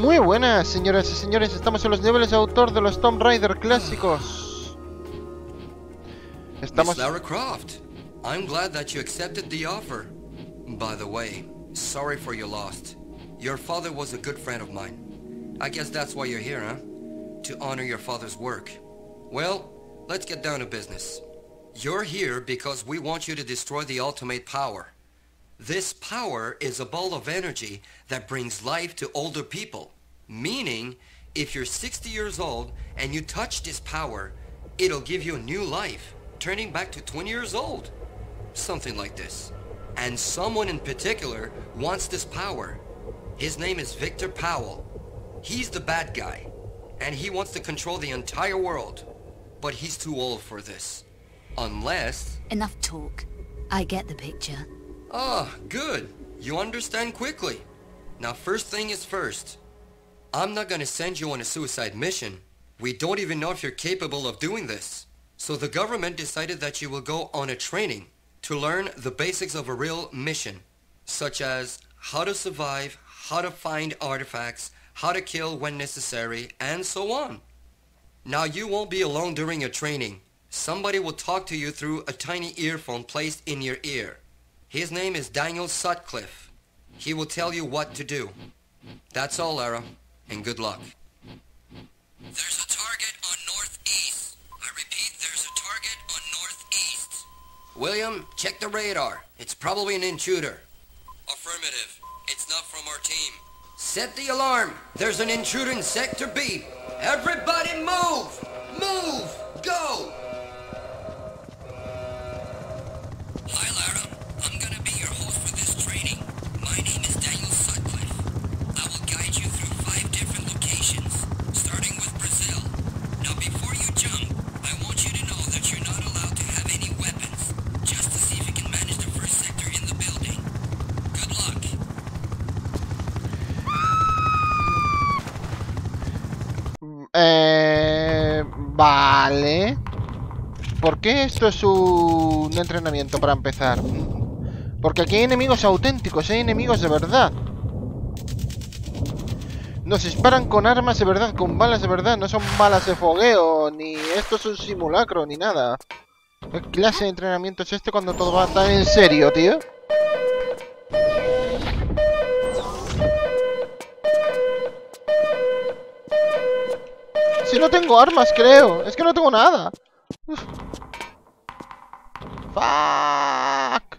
Muy buenas, señoras y señores. Estamos en los niveles de autor de los Tomb Raider clásicos. Estamos... Miss Lara Croft, I'm glad that you accepted the offer. By the way, sorry for your loss. Your father was a good friend of mine. I guess that's why you're here, huh? To honor your father's work. Well, let's get down to business. You're here because we want you to destroy the ultimate power. This power is a ball of energy that brings life to older people. Meaning, if you're 60 years old and you touch this power, it'll give you a new life, turning back to 20 years old. Something like this. And someone in particular wants this power. His name is Victor Powell. He's the bad guy, and he wants to control the entire world. But he's too old for this. Unless... Enough talk. I get the picture. Ah, good. You understand quickly. Now, first thing is first. I'm not gonna send you on a suicide mission. We don't even know if you're capable of doing this. So the government decided that you will go on a training to learn the basics of a real mission, such as how to survive, how to find artifacts, how to kill when necessary, and so on. Now, you won't be alone during your training. Somebody will talk to you through a tiny earphone placed in your ear. His name is Daniel Sutcliffe. He will tell you what to do. That's all, Lara, and good luck. There's a target on northeast. I repeat, there's a target on northeast. William, check the radar. It's probably an intruder. Affirmative. It's not from our team. Set the alarm. There's an intruder in Sector B. Everybody move! Move! Go! Hi, Lara. I'm gonna be your host for this training. My name is Daniel Sutcliffe. I will guide you through 5 different locations, starting with Brazil. Now, before you jump, I want you to know that you're not allowed to have any weapons, just to see if you can manage the first sector in the building. Good luck. Vale. ¿Por qué esto es un entrenamiento para empezar? Porque aquí hay enemigos auténticos, hay enemigos de verdad. Nos disparan con armas de verdad, con balas de verdad. No son balas de fogueo, ni esto es un simulacro, ni nada. ¿Qué clase de entrenamiento es este cuando todo va tan en serio, tío? Si no tengo armas, creo. Es que no tengo nada. Uf. Fuck.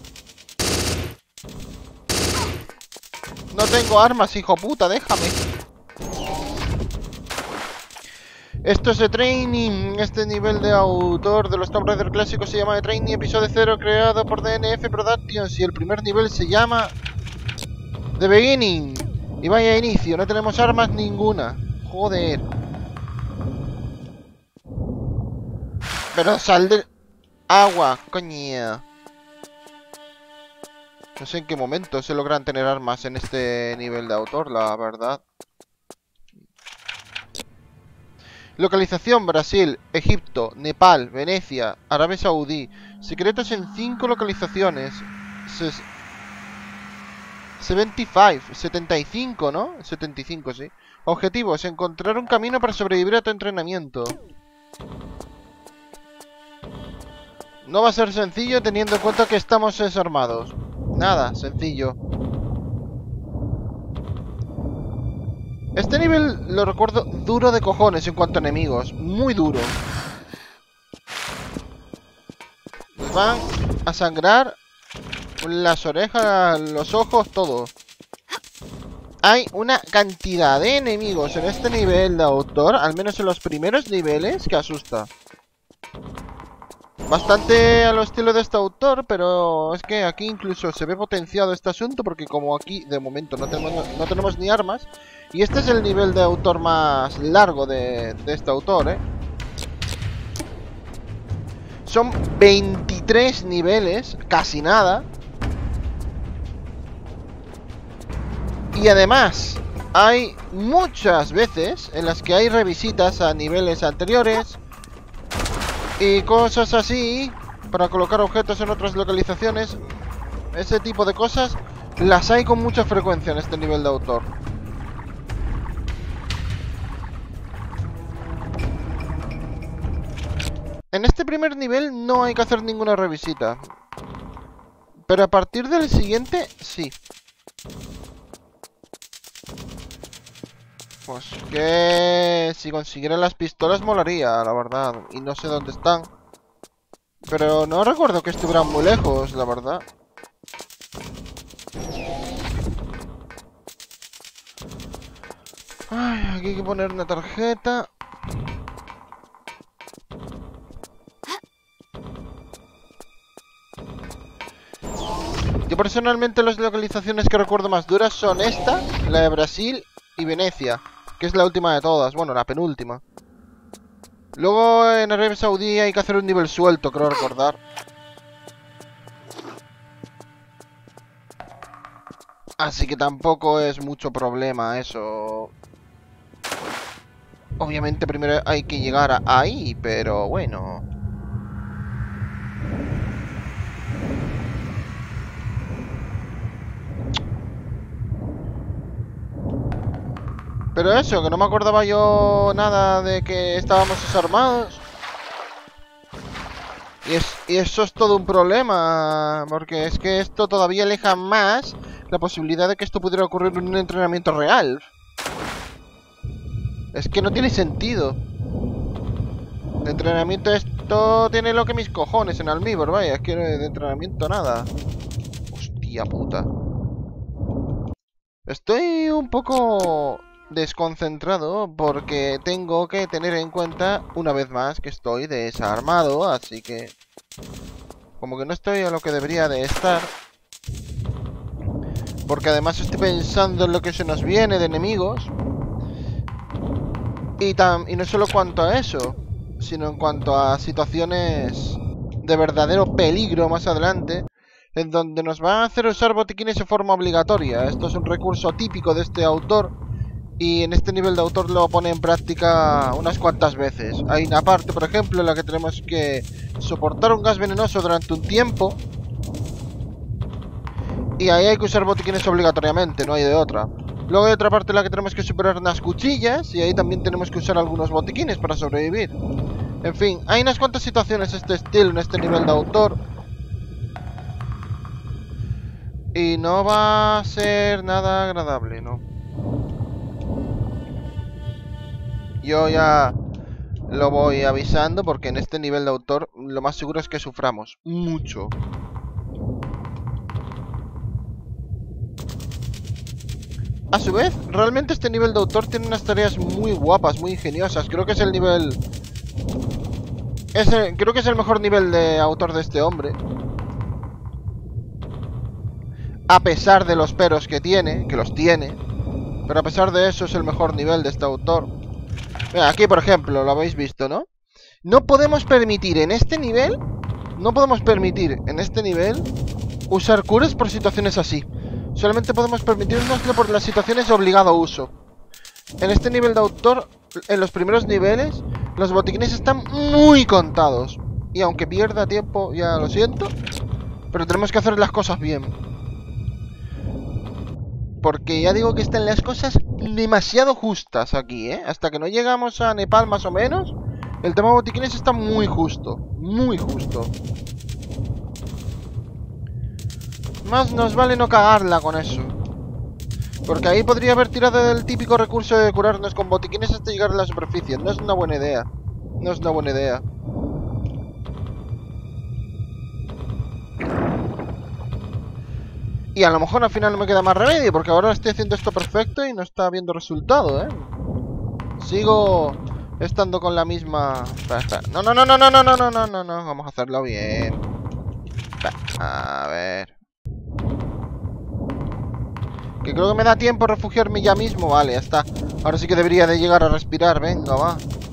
No tengo armas, hijo puta, déjame. Esto es de Training. Este nivel de autor de los Tomb Raider clásicos se llama The Training Episodio 0, creado por DNF Productions. Y el primer nivel se llama The Beginning. Y vaya inicio, no tenemos armas ninguna. Joder. Pero sal del agua, coño. No sé en qué momento se logran tener armas en este nivel de autor, la verdad. Localización: Brasil, Egipto, Nepal, Venecia, Arabia Saudí. Secretos en 5 localizaciones. 75, ¿no? 75, sí. Objetivos: encontrar un camino para sobrevivir a tu entrenamiento. No va a ser sencillo teniendo en cuenta que estamos desarmados. Nada, sencillo. Este nivel lo recuerdo duro de cojones en cuanto a enemigos. Muy duro. Nos van a sangrar las orejas, los ojos, todo. Hay una cantidad de enemigos en este nivel de autor, al menos en los primeros niveles, que asusta. Bastante a lo estilo de este autor, pero es que aquí incluso se ve potenciado este asunto, porque como aquí de momento no tenemos ni armas, y este es el nivel de autor más largo de este autor, ¿eh? Son 23 niveles, casi nada. Y además, hay muchas veces en las que hay revisitas a niveles anteriores y cosas así, para colocar objetos en otras localizaciones. Ese tipo de cosas las hay con mucha frecuencia en este nivel de autor. En este primer nivel no hay que hacer ninguna revisita. Pero a partir del siguiente, sí. Pues que si consiguiera las pistolas molaría, la verdad. Y no sé dónde están. Pero no recuerdo que estuvieran muy lejos, la verdad. Ay, aquí hay que poner una tarjeta. Yo personalmente las localizaciones que recuerdo más duras son esta, la de Brasil y Venecia, que es la última de todas, bueno, la penúltima. Luego en Arabia Saudí hay que hacer un nivel suelto, creo recordar. Así que tampoco es mucho problema eso. Obviamente primero hay que llegar ahí, pero bueno. Pero eso, que no me acordaba yo nada de que estábamos desarmados. Y eso es todo un problema, porque es que esto todavía aleja más la posibilidad de que esto pudiera ocurrir en un entrenamiento real. Es que no tiene sentido. De entrenamiento esto tiene lo que mis cojones en almíbar, vaya, es que de entrenamiento nada. Hostia puta. Estoy un poco desconcentrado porque tengo que tener en cuenta una vez más que estoy desarmado, así que como que no estoy a lo que debería de estar, porque además estoy pensando en lo que se nos viene de enemigos y no solo cuanto a eso, sino en cuanto a situaciones de verdadero peligro más adelante, en donde nos van a hacer usar botiquines de forma obligatoria. Esto es un recurso típico de este autor y en este nivel de autor lo pone en práctica unas cuantas veces. Hay una parte, por ejemplo, en la que tenemos que soportar un gas venenoso durante un tiempo y ahí hay que usar botiquines obligatoriamente, no hay de otra. Luego hay otra parte en la que tenemos que superar unas cuchillas y ahí también tenemos que usar algunos botiquines para sobrevivir. En fin, hay unas cuantas situaciones de este estilo en este nivel de autor y no va a ser nada agradable, ¿no? Yo ya lo voy avisando porque en este nivel de autor lo más seguro es que suframos mucho. A su vez, realmente este nivel de autor tiene unas tareas muy guapas, muy ingeniosas. Creo que es el nivel... creo que es el mejor nivel de autor de este hombre. A pesar de los peros que tiene, que los tiene. Pero a pesar de eso es el mejor nivel de este autor. Mira, aquí por ejemplo, lo habéis visto, ¿no? No podemos permitir en este nivel... usar curas por situaciones así. Solamente podemos permitirnoslo por las situaciones de obligado uso. En este nivel de autor, en los primeros niveles, los botiquines están muy contados. Y aunque pierda tiempo, ya lo siento, pero tenemos que hacer las cosas bien. Porque ya digo que están las cosas demasiado justas aquí, ¿eh? Hasta que no llegamos a Nepal más o menos, el tema de botiquines está muy justo. Muy justo. Más nos vale no cagarla con eso. Porque ahí podría haber tirado del típico recurso de curarnos con botiquines hasta llegar a la superficie. No es una buena idea. No es una buena idea. Y a lo mejor al final no me queda más remedio, porque ahora estoy haciendo esto perfecto y no está habiendo resultado, ¿eh? Sigo estando con la misma... Espera. No. Vamos a hacerlo bien. A ver... Que creo que me da tiempo a refugiarme ya mismo. Vale, ya está. Ahora sí que debería de llegar a respirar. Venga, va.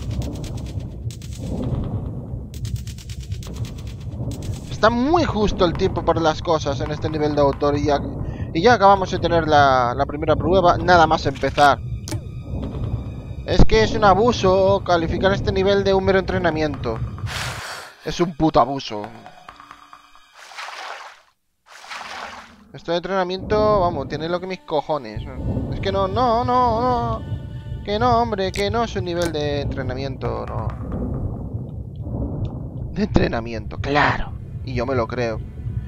Está muy justo el tiempo para las cosas en este nivel de autor. Y ya acabamos de tener la primera prueba. Nada más empezar. Es que es un abuso calificar este nivel de un mero entrenamiento. Es un puto abuso. Esto de entrenamiento, vamos, tiene lo que mis cojones. Es que no. Que no, hombre, que no es un nivel de entrenamiento, no. De entrenamiento, claro. Y yo me lo creo.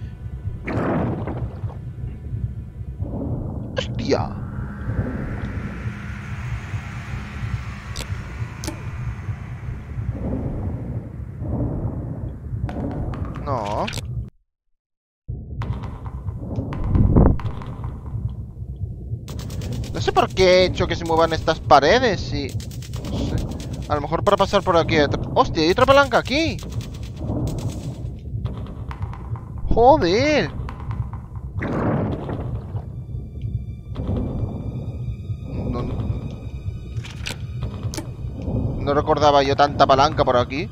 ¡Hostia! No. No sé por qué he hecho que se muevan estas paredes y... No sé. A lo mejor para pasar por aquí. ¡Hostia! Hay otra palanca aquí. ¡Joder! No recordaba yo tanta palanca por aquí.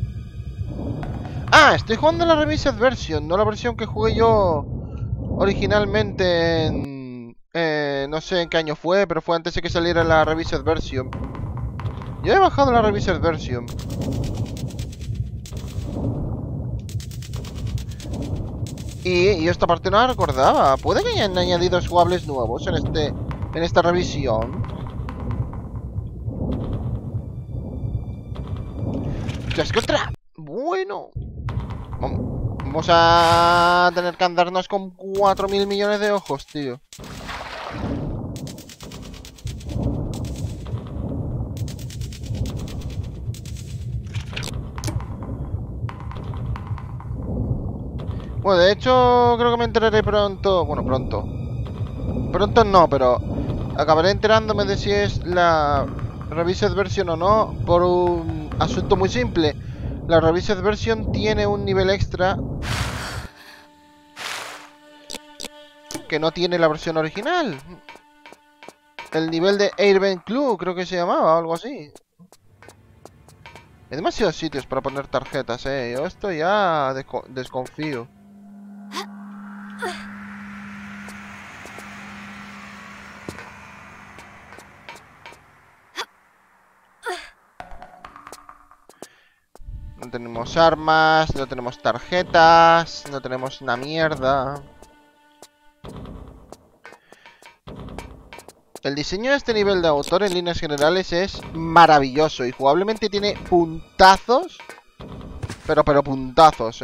Ah, estoy jugando la Revised Version, no la versión que jugué yo originalmente en... no sé en qué año fue, pero fue antes de que saliera la Revised Version. Yo he bajado la Revised Version. Y esta parte no la recordaba. Puede que hayan añadido jugables nuevos en esta revisión. Ya es que otra. Bueno. Vamos a tener que andarnos con 4.000 millones de ojos, tío. Bueno, de hecho, creo que me enteraré pronto. Bueno, pronto. Pronto no, pero acabaré enterándome de si es la Revised Version o no, por un asunto muy simple. La Revised Version tiene un nivel extra que no tiene la versión original. El nivel de Airbend Club, creo que se llamaba, o algo así. Hay demasiados sitios para poner tarjetas, Yo esto ya desconfío. No tenemos armas, no tenemos tarjetas, no tenemos una mierda. El diseño de este nivel de autor en líneas generales es maravilloso y jugablemente tiene puntazos, pero puntazos,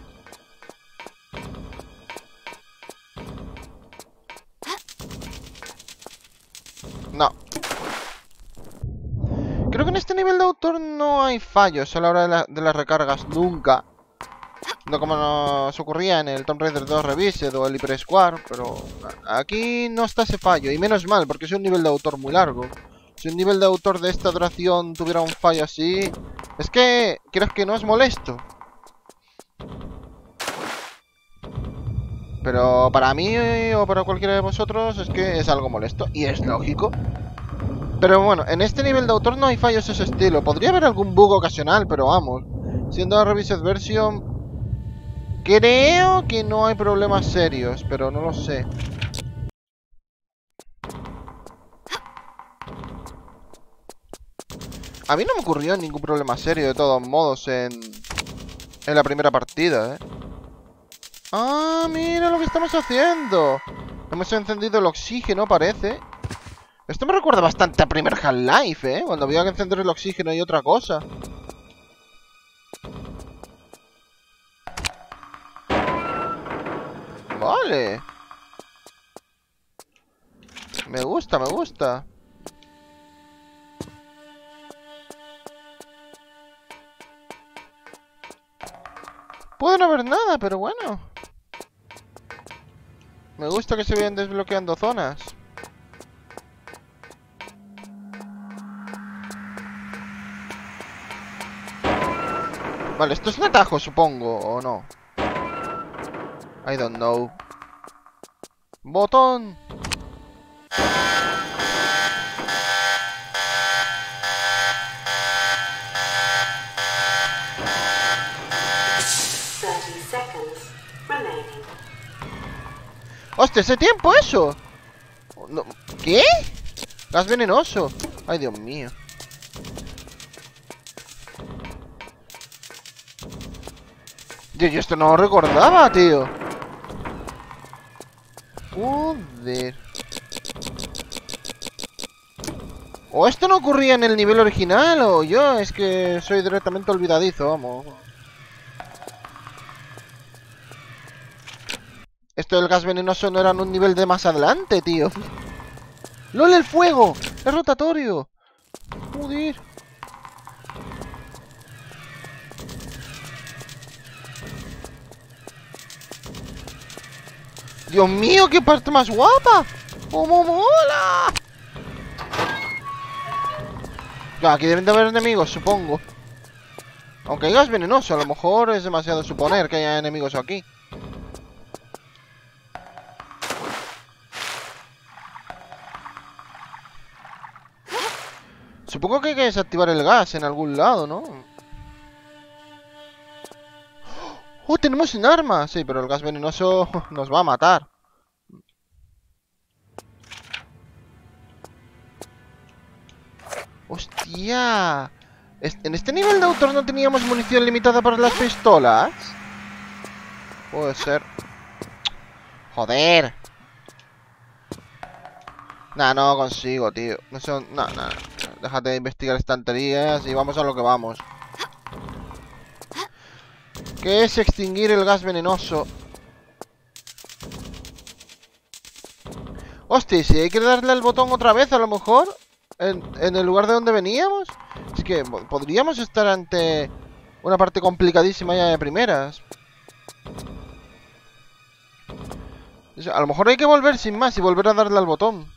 No. Creo que en este nivel de autor no hay fallos a la hora de las recargas, nunca. No como nos ocurría en el Tomb Raider 2 Revised o el Hyper Square, pero aquí no está ese fallo. Y menos mal, porque es un nivel de autor muy largo. Si un nivel de autor de esta duración tuviera un fallo así... Es que, creo que no es molesto. Pero para mí o para cualquiera de vosotros es que es algo molesto. Y es lógico. Pero bueno, en este nivel de autor no hay fallos de ese estilo. Podría haber algún bug ocasional, pero vamos. Siendo la Revised Version... Creo que no hay problemas serios, pero no lo sé. A mí no me ocurrió ningún problema serio, de todos modos, en la primera partida, ¡Ah, mira lo que estamos haciendo! Hemos encendido el oxígeno, parece. Esto me recuerda bastante a primer Half-Life, cuando había que encender el oxígeno y otra cosa. Vale. Me gusta, me gusta. Puede no haber nada, pero bueno. Me gusta que se vayan desbloqueando zonas. Vale, esto es un atajo, supongo, ¿o no? I don't know. ¡Botón! ¡Hostia, ese tiempo eso! No, ¿qué? Gas venenoso. Ay, Dios mío. Yo esto no lo recordaba, tío. Joder. O esto no ocurría en el nivel original, o yo es que soy directamente olvidadizo, vamos. esto del gas venenoso no era en un nivel de más adelante, tío. ¡Lol, el fuego! ¡Es rotatorio! Joder. ¡Dios mío, qué parte más guapa! ¡Cómo mola! Ya, aquí deben de haber enemigos, supongo. Aunque hay gas venenoso, a lo mejor es demasiado suponer que haya enemigos aquí. Supongo que hay que desactivar el gas en algún lado, ¿no? ¡Oh, tenemos un arma! Sí, pero el gas venenoso nos va a matar. ¡Hostia! ¿En este nivel de autor no teníamos munición limitada para las pistolas? Puede ser. ¡Joder! Nah, no consigo, tío. No sé... No. Déjate de investigar estanterías y vamos a lo que vamos. ¿Qué es extinguir el gas venenoso? Hostia, si hay que darle al botón otra vez, a lo mejor en el lugar de donde veníamos. Es que podríamos estar ante una parte complicadísima ya de primeras. A lo mejor hay que volver sin más y volver a darle al botón.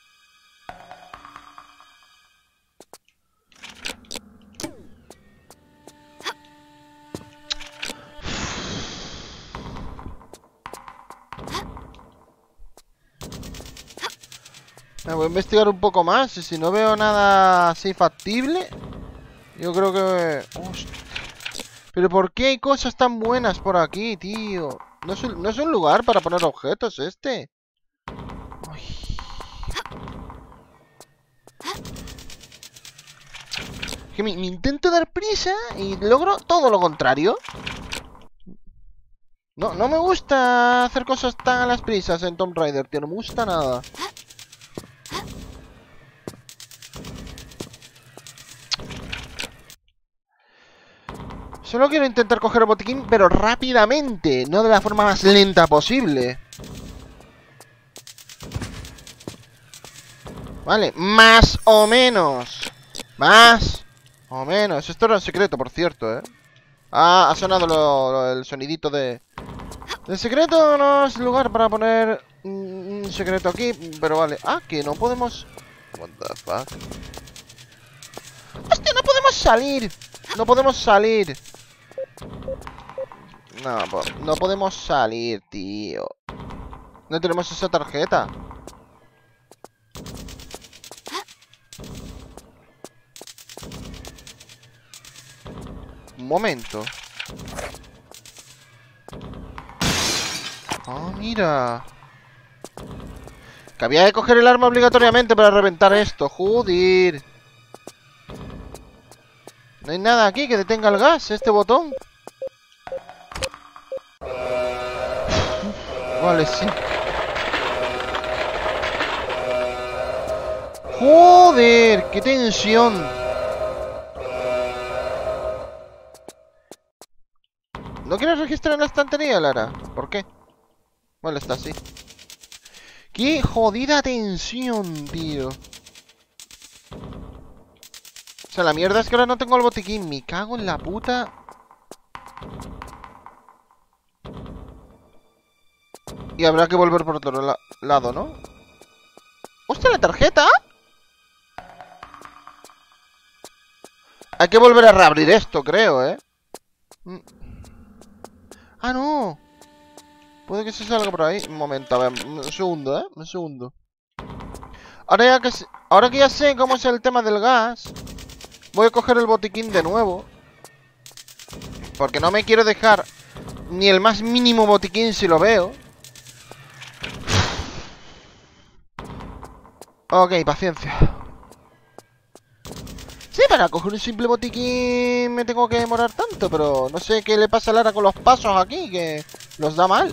Me voy a investigar un poco más y si no veo nada así factible, yo creo que... Hostia. Pero ¿por qué hay cosas tan buenas por aquí, tío? No es un lugar para poner objetos este. Uy. Que me intento dar prisa y logro todo lo contrario. No me gusta hacer cosas tan a las prisas en Tomb Raider, tío. No me gusta nada. Solo quiero intentar coger el botiquín, pero rápidamente, no de la forma más lenta posible. Vale, más o menos. Más o menos. Esto era un secreto, por cierto, ¿eh? Ah, ha sonado el sonidito de... El secreto no es lugar para poner un secreto aquí, pero vale. Ah, que no podemos... What the fuck. ¡Hostia, no podemos salir! No podemos salir. No podemos salir, tío. No tenemos esa tarjeta. Un momento. Oh, mira. Que había que coger el arma obligatoriamente para reventar esto. Joder. No hay nada aquí que detenga el gas, este botón. Vale, sí. Joder, qué tensión. ¿No quieres registrar en la estantería, Lara? ¿Por qué? Vale, está así. Qué jodida tensión, tío. O sea, la mierda es que ahora no tengo el botiquín. Me cago en la puta. Y habrá que volver por otro lado, ¿no? ¡Hostia, la tarjeta! Hay que volver a reabrir esto, creo, ¿eh? ¡Ah, no! Puede que se salga por ahí. Un momento, a ver, un segundo, ¿eh? Un segundo. Ahora que ya sé cómo es el tema del gas, voy a coger el botiquín de nuevo. Porque no me quiero dejar ni el más mínimo botiquín si lo veo. Ok, paciencia. Sí, para coger un simple botiquín me tengo que demorar tanto, pero no sé qué le pasa a Lara con los pasos aquí, que los da mal.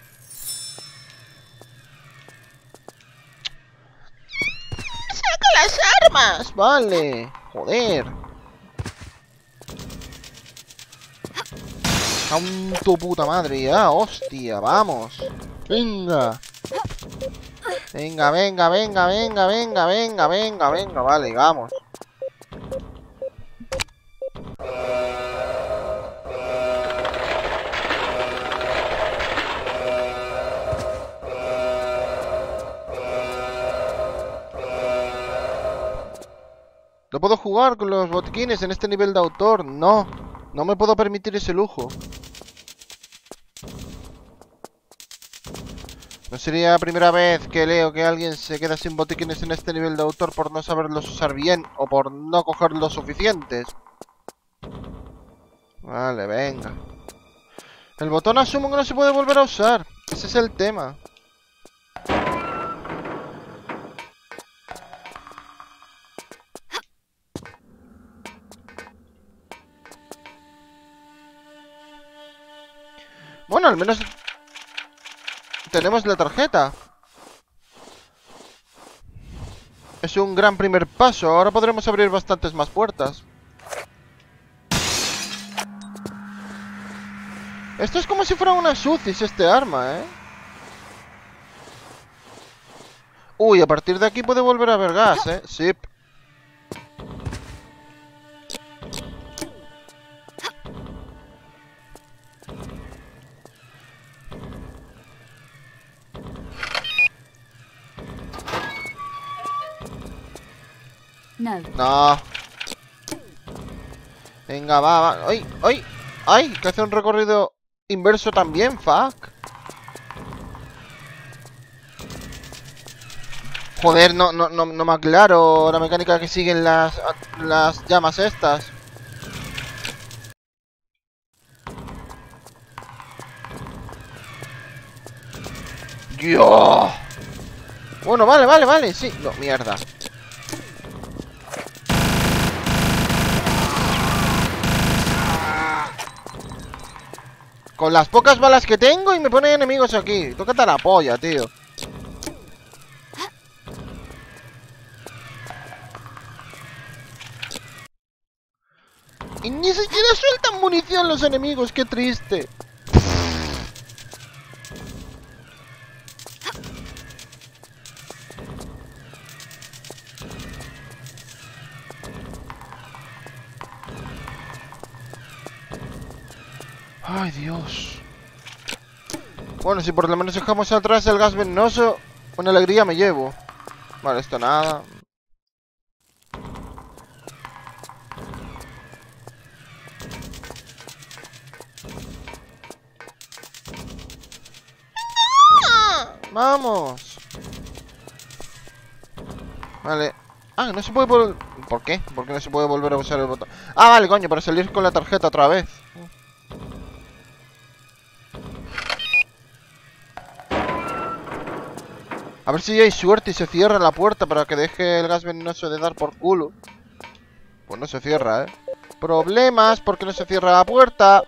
¡Saca las armas! Vale, joder. ¡A tu puta madre ya! ¡Hostia! ¡Vamos! Venga. Venga, venga, venga, venga, venga, venga, venga, venga. Vale, vamos. ¿No puedo jugar con los botiquines en este nivel de autor? No. No me puedo permitir ese lujo. No sería la primera vez que leo que alguien se queda sin botiquines en este nivel de autor por no saberlos usar bien o por no coger los suficientes. Vale, venga. El botón asumo que no se puede volver a usar. Ese es el tema. Bueno, al menos tenemos la tarjeta. Es un gran primer paso. Ahora podremos abrir bastantes más puertas. Esto es como si fuera una Sucis este arma, ¿eh? Uy, a partir de aquí puede volver a haber gas, ¿eh? Sí. No. No. Venga, va, va. ¡Ay! ¡Ay! ¡Ay! Que hace un recorrido inverso también, fuck. Joder, no me aclaro la mecánica que siguen las llamas estas. ¡Dios! Bueno, vale, vale, vale, sí. No, mierda. Con las pocas balas que tengo y me ponen enemigos aquí. Tócate la polla, tío. Y ni siquiera sueltan munición los enemigos, qué triste. Ay, Dios. Bueno, si por lo menos dejamos atrás el gas venenoso, una alegría me llevo. Vale, esto nada. ¡Vamos! Vale. Ah, no se puede volver... ¿Por qué? ¿Por qué no se puede volver a usar el botón? Ah, vale, coño, para salir con la tarjeta otra vez. A ver si hay suerte y se cierra la puerta para que deje el gas venenoso de dar por culo. Pues no se cierra, ¿eh? Problemas porque no se cierra la puerta.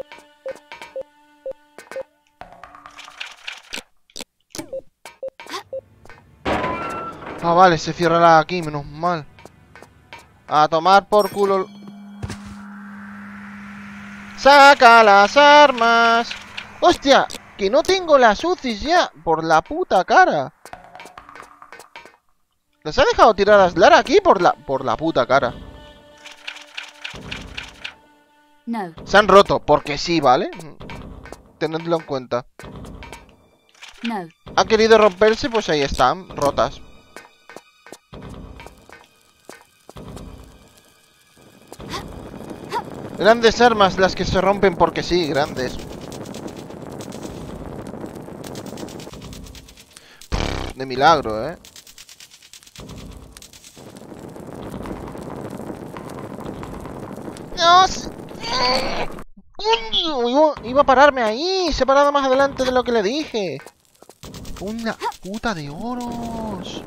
Ah, vale, se cierra la aquí, menos mal. A tomar por culo. ¡Saca las armas! ¡Hostia! Que no tengo las UCIs ya. Por la puta cara. ¿Las ha dejado tiradas Lara aquí? Por la puta cara. No. Se han roto, porque sí, ¿vale? Tenedlo en cuenta. No. Ha querido romperse, pues ahí están, rotas. Grandes armas las que se rompen porque sí, grandes. De milagro, ¿eh? ¡No! ¡Coño! Iba a pararme ahí. Se ha parado más adelante de lo que le dije. Una puta de oros.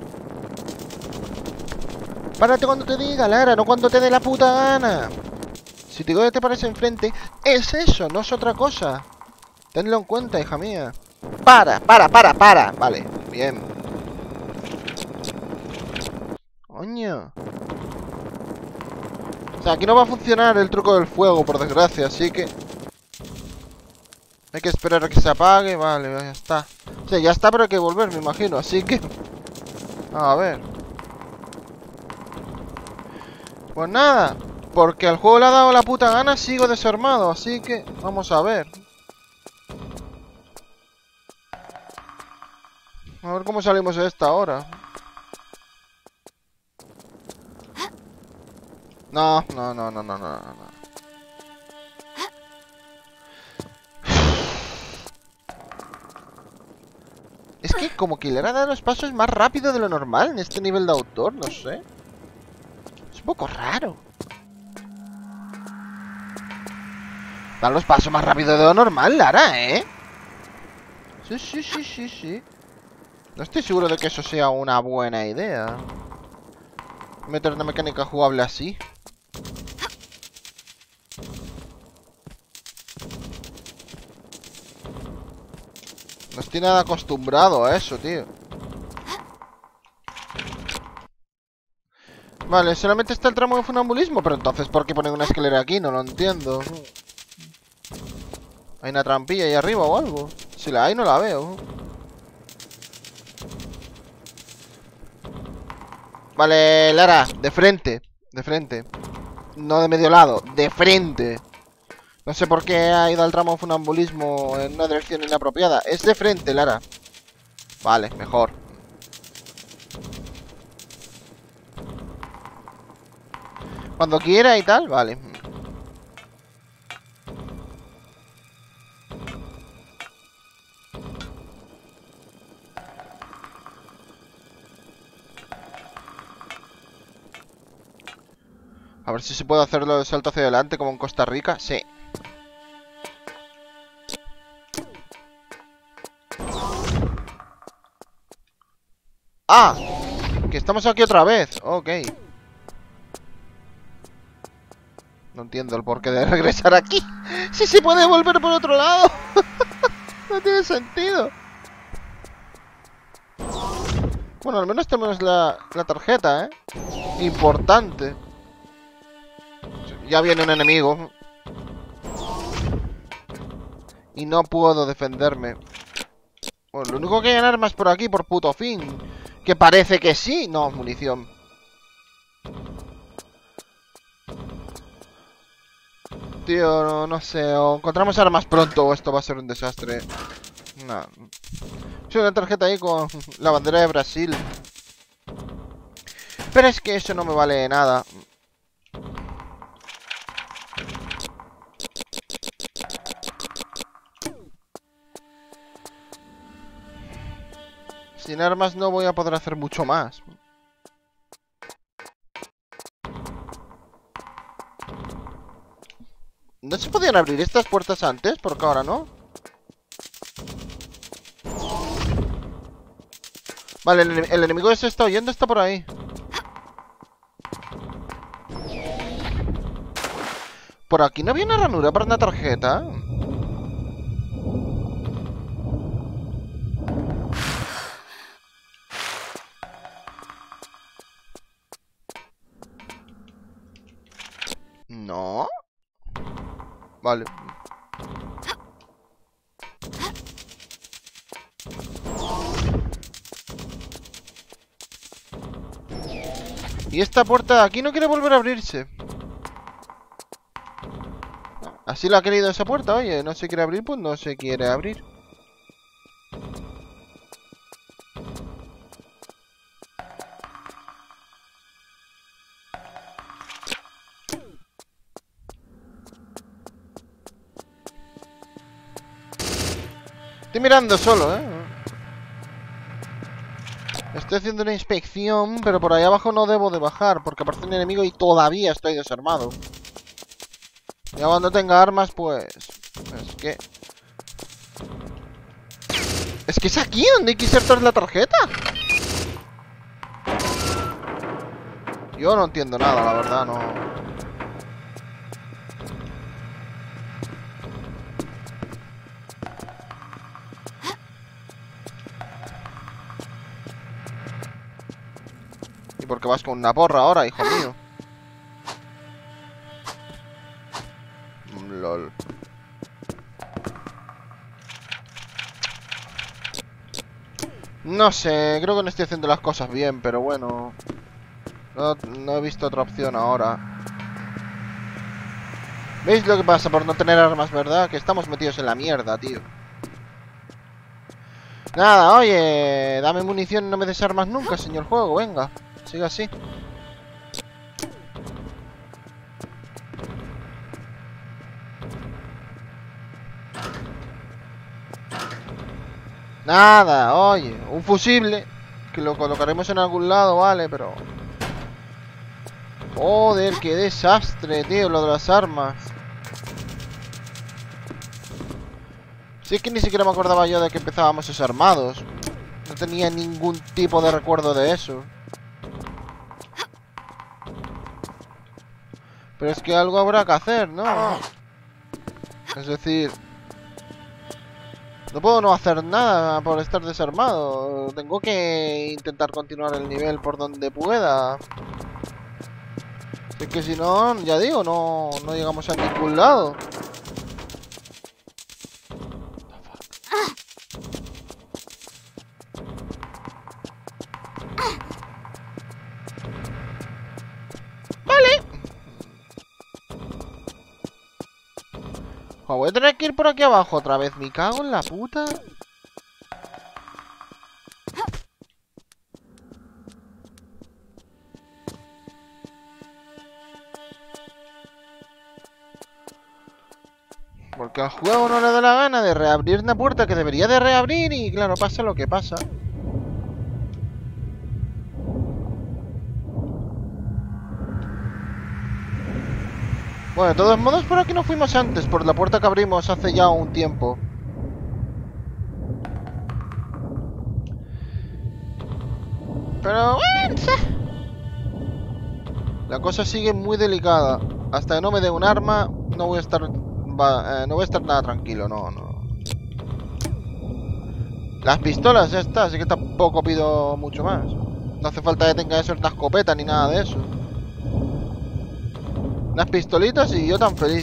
Párate cuando te diga, Lara, no cuando te dé la puta gana. Si te digo que te pares enfrente, es eso, no es otra cosa. Tenlo en cuenta, hija mía. Para. Vale, bien. Coño. O sea, aquí no va a funcionar el truco del fuego, por desgracia, así que... Hay que esperar a que se apague. Vale, ya está. Sí, ya está, pero hay que volver, me imagino. Así que... A ver. Pues nada. Porque al juego le ha dado la puta gana, sigo desarmado. Así que vamos a ver. A ver cómo salimos de esta ahora. No. Es que como que le ha dado los pasos más rápido de lo normal en este nivel de autor, no sé. Es un poco raro. Dan los pasos más rápido de lo normal, Lara, ¿eh? Sí. No estoy seguro de que eso sea una buena idea. Meter una mecánica jugable así. No estoy nada acostumbrado a eso, tío. Vale, solamente está el tramo de funambulismo. Pero entonces, ¿por qué ponen una escalera aquí? No lo entiendo. ¿Hay una trampilla ahí arriba o algo? Si la hay, no la veo. Vale, Lara, de frente. De frente. No de medio lado, de frente. No sé por qué ha ido al tramo de funambulismo en una dirección inapropiada. Es de frente, Lara. Vale, mejor. Cuando quiera y tal, vale. A ver si se puede hacerlo de salto hacia adelante como en Costa Rica. Sí. ¡Ah! Que estamos aquí otra vez. Ok. No entiendo el porqué de regresar aquí. ¡Si se puede volver por otro lado! No tiene sentido. Bueno, al menos tenemos la tarjeta, ¿eh? Importante. Ya viene un enemigo. Y no puedo defenderme. Bueno, lo único que hay en armas por aquí, por puto fin. Que parece que sí. No, munición. Tío, no sé. O encontramos armas pronto o esto va a ser un desastre. No. Sí, una tarjeta ahí con la bandera de Brasil. Pero es que eso no me vale nada. Sin armas no voy a poder hacer mucho más. ¿No se podían abrir estas puertas antes? Porque ahora no. Vale, el enemigo ese está huyendo, está por ahí. Por aquí no había una ranura para una tarjeta. No. Vale. Y esta puerta de aquí no quiere volver a abrirse. Así lo ha querido esa puerta, oye. No se quiere abrir, pues no se quiere abrir. Estoy mirando solo, Estoy haciendo una inspección, pero por ahí abajo no debo de bajar, porque aparece un enemigo y todavía estoy desarmado. Ya cuando tenga armas, pues... Es que es aquí donde hay que insertar la tarjeta. Yo no entiendo nada, la verdad, no... ¿Y por qué vas con una porra ahora, hijo mío? LOL. No sé, creo que no estoy haciendo las cosas bien, pero bueno. No he visto otra opción ahora. ¿Veis lo que pasa por no tener armas, verdad? Que estamos metidos en la mierda, tío. Nada, oye, dame munición y no me des armas nunca, señor juego, venga. Siga así. Nada, oye, un fusible. Que lo colocaremos en algún lado, vale, pero... Joder, qué desastre, tío, lo de las armas. Si es que ni siquiera me acordaba yo de que empezábamos desarmados. No tenía ningún tipo de recuerdo de eso. Pero es que algo habrá que hacer, ¿no? Es decir... No puedo no hacer nada por estar desarmado. Tengo que intentar continuar el nivel por donde pueda. Es que si no, ya digo, no llegamos a ningún lado. Voy a tener que ir por aquí abajo otra vez. Me cago en la puta. Porque al juego no le da la gana de reabrir una puerta que debería de reabrir y claro, pasa lo que pasa. Bueno, de todos modos por aquí no fuimos antes, por la puerta que abrimos hace ya un tiempo. Pero bueno, la cosa sigue muy delicada. Hasta que no me dé un arma, no voy a estar no voy a estar nada tranquilo, no. Las pistolas, ya está, así que tampoco pido mucho más. No hace falta que tenga eso en una escopeta ni nada de eso. Unas pistolitas y yo tan feliz.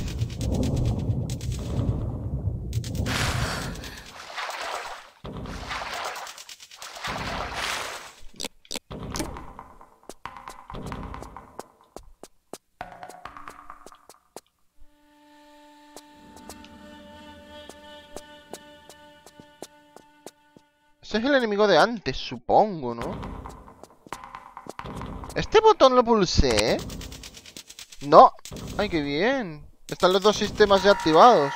Ese es el enemigo de antes, supongo, ¿no? ¿Este botón lo pulsé? No. Ay, qué bien. Están los dos sistemas ya activados.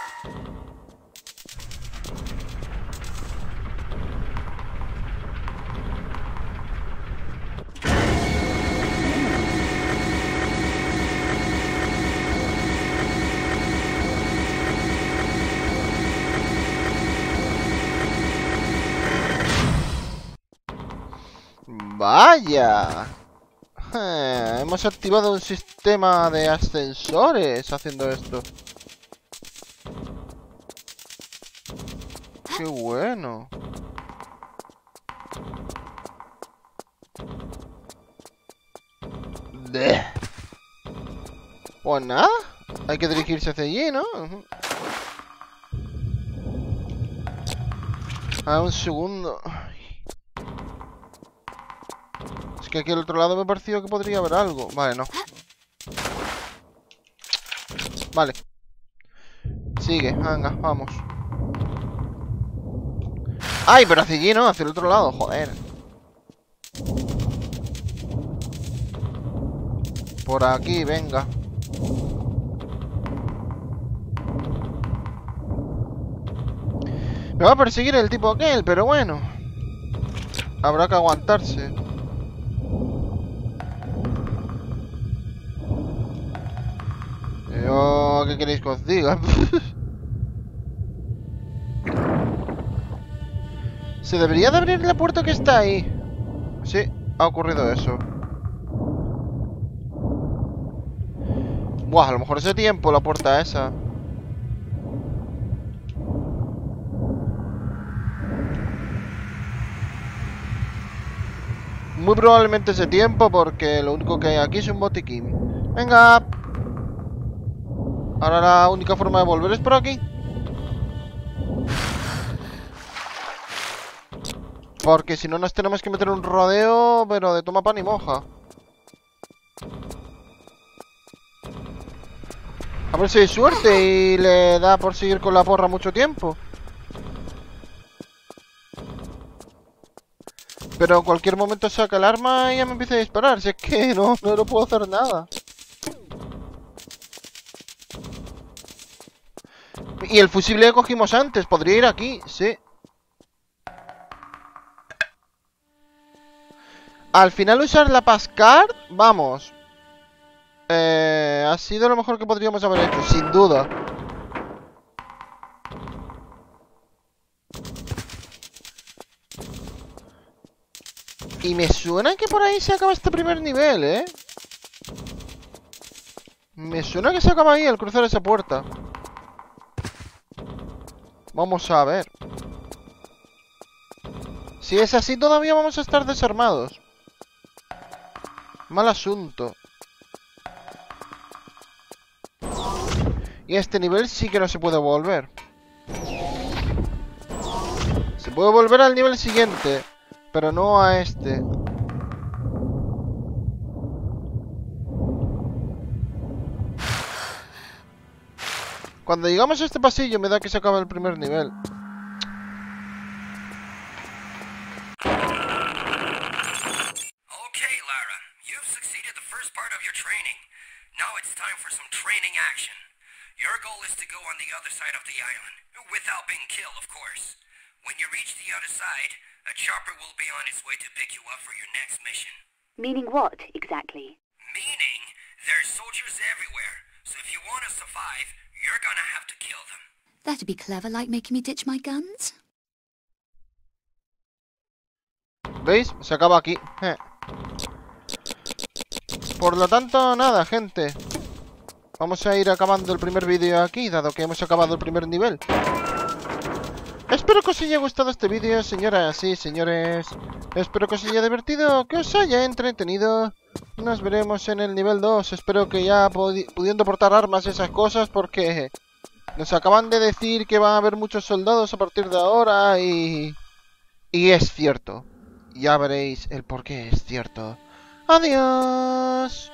Vaya. Hemos activado un sistema de ascensores haciendo esto. Qué bueno. Pues nada, hay que dirigirse hacia allí, ¿no? Un segundo. Es que aquí al otro lado me pareció que podría haber algo. Vale, no. Vale. Sigue, venga, vamos. ¡Ay, pero hacia allí no! Hacia el otro lado, joder. Por aquí, venga. Me va a perseguir el tipo aquel, pero bueno. Habrá que aguantarse. ¿Qué queréis que os diga? Se debería de abrir la puerta que está ahí. Sí, ha ocurrido eso. Buah, a lo mejor ese tiempo la puerta esa. Muy probablemente ese tiempo porque lo único que hay aquí es un botiquín. Venga. Ahora la única forma de volver es por aquí. Porque si no nos tenemos que meter un rodeo, pero de toma pan y moja. A ver si hay suerte y le da por seguir con la porra mucho tiempo. Pero en cualquier momento saca el arma y ya me empieza a disparar. Si es que no puedo hacer nada. Y el fusible que cogimos antes, podría ir aquí, sí. Al final usar la Pascard, vamos. Ha sido lo mejor que podríamos haber hecho, sin duda. Y me suena que por ahí se acaba este primer nivel, ¿eh? Me suena que se acaba ahí al cruzar esa puerta. Vamos a ver. Si es así, todavía vamos a estar desarmados. Mal asunto. Y este nivel sí que no se puede volver. Se puede volver al nivel siguiente, pero no a este. Cuando llegamos a este pasillo me da que se acaba el primer nivel. Okay, Lara. You've succeeded the first part of your training. Now it's time for some training action. Your goal is to go on the other side of the island. Without being killed, of course. When you reach the other side, a chopper will be on its way to pick you up for your next mission. Meaning what, exactly? Meaning, there's soldiers everywhere. So if you want to survive, you're gonna have to kill them. That'd be clever, like making me ditch my guns. ¿Veis? Se acaba aquí. Por lo tanto, nada, gente. Vamos a ir acabando el primer vídeo aquí, dado que hemos acabado el primer nivel. Espero que os haya gustado este vídeo, señoras y señores. Espero que os haya divertido, que os haya entretenido. Nos veremos en el nivel 2. Espero que ya pudiendo portar armas y esas cosas, porque nos acaban de decir que va a haber muchos soldados a partir de ahora y es cierto. Ya veréis el por qué es cierto. Adiós.